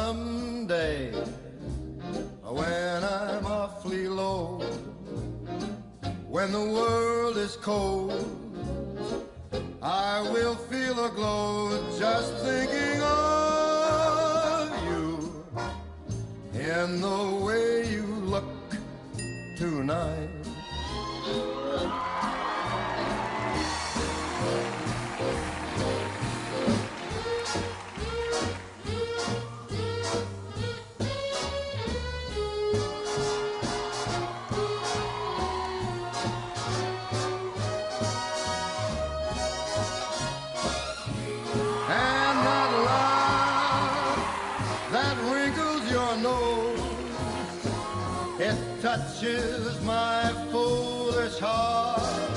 someday when I'm awfully low, when the world is cold, I will feel a glow just thinking of you in the way you look tonight. And that laugh that wrinkles your nose, it touches my foolish heart.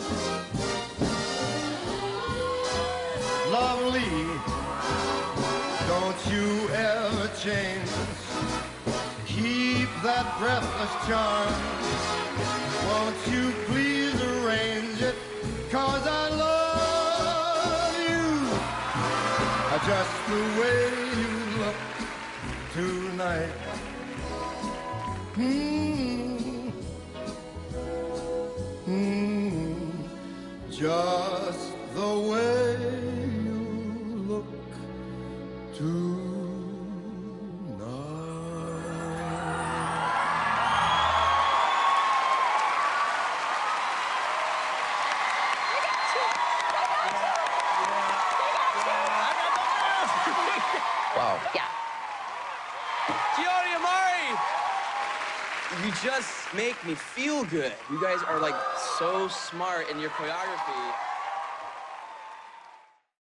Lovely, don't you ever change. Keep that breathless charm. Won't you please arrange it? 'Cause I love you just the way you look tonight. Just the way you look Wow. Yeah. Giorgi Amari! You just make me feel good. You guys are like so smart in your choreography.